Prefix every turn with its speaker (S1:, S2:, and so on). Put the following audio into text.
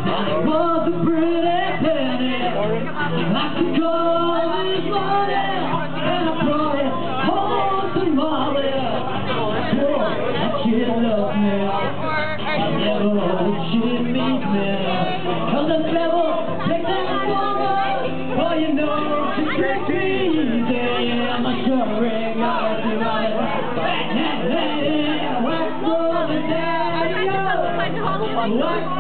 S1: That was a pretty penny. I could call this money, and I brought it home to Molly. That kid loves me. I never hope she meets me. Cause the devil takes that woman. Oh, you know she takes me easy. Yeah, my short ring, I do it. Hey, hey, hey, what's going on? What?